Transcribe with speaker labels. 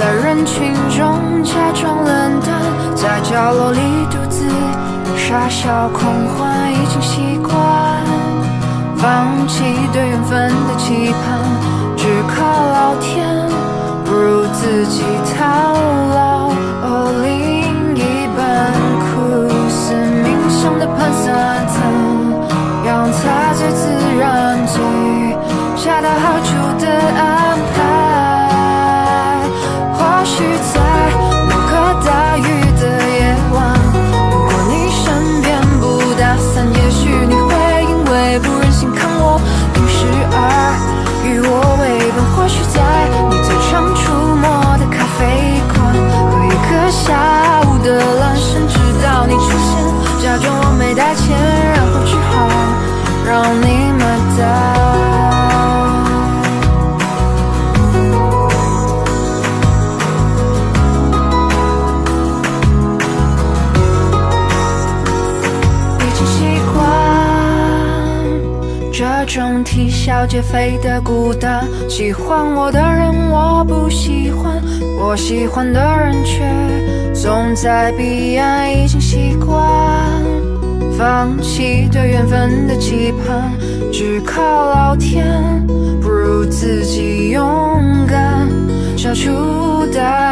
Speaker 1: 在人群中假装冷淡，在角落里独自傻笑狂欢，已经习惯放弃对缘分的期盼，只靠老天，不如自己套牢。另一半苦思冥想的盘算层，让它最自然、最恰到好处的安排。或许在某个大雨的夜晚，路过你身边不打伞，也许你会因为不忍心看我淋湿而与我为伴。或许在你最常出没的咖啡馆，喝一个下午的阑珊，直到你出现，假装我没带钱，然后只好让你买单。这种啼笑皆非的孤单，喜欢我的人我不喜欢，我喜欢的人却总在彼岸，已经习惯放弃对缘分的期盼，只靠老天，不如自己勇敢，消除答